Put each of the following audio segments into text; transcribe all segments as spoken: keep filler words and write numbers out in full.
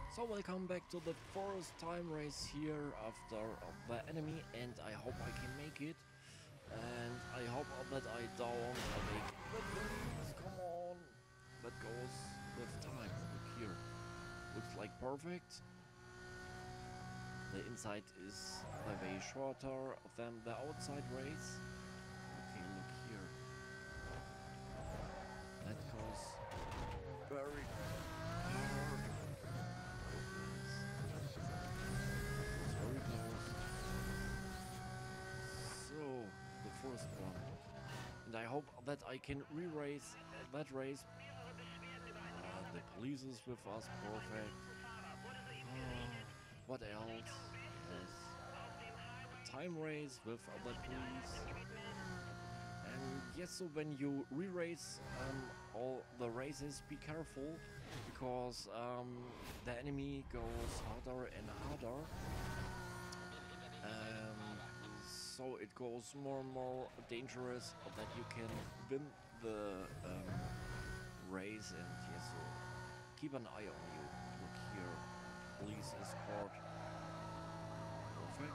So welcome back to the first time race here after the enemy, and I hope I can make it. And I hope that I don't make the police. Come on, that goes with time. Look here, looks like perfect. The inside is the way shorter than the outside race. Okay, look here. That goes very hard. Very close. So, the first one. And I hope that I can re-race that race. Uh, the police is with us, perfect. Uh, what else? Yes. Time race with other police. And yes, so when you re-race um, all the races, be careful, because um, the enemy goes harder and harder. Um, so it goes more and more dangerous that you can win the um, race, and yes, so keep an eye on you. Look here, police escort. Perfect.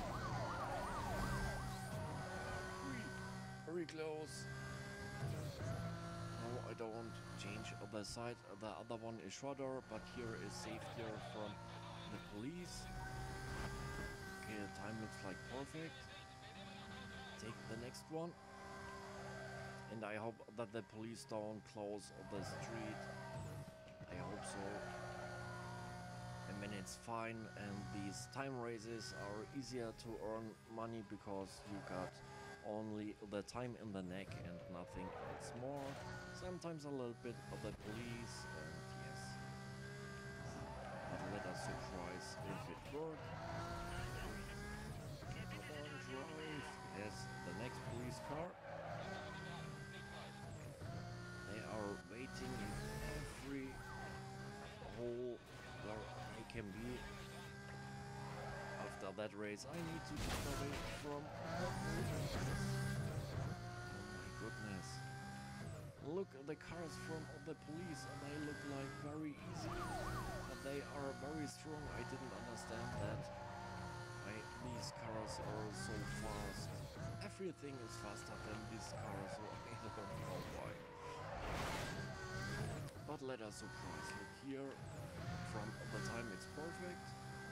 Very close. No, I don't change the side. The other one is shorter, but here is safer from the police. Okay, the time looks like perfect. Take the next one. And I hope that the police don't close the street. I hope so. And then it's fine, and these time races are easier to earn money because you got only the time in the neck and nothing else more. Sometimes a little bit of the police, and yes. But let us surprise if it works. Drive. Yes, the next police car. They are waiting in every hole where they can be. After that race, I need to get away from the police. Oh my goodness. Look at the cars from the police, and they look like very easy, but they are very strong. I didn't understand that. I, these cars are so fast. Everything is faster than these cars, so I don't know why. But let us surprise. Look here, from the time it's perfect.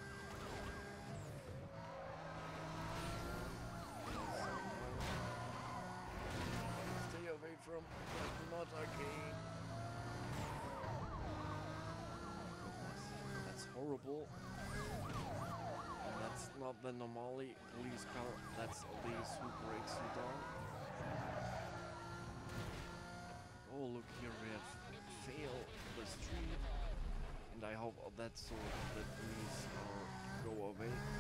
Stay away from that, not again. That's horrible. That's not the normally police car, that's this who breaks you down. Oh, look here, we have failed the street. And I hope that so the police are go away.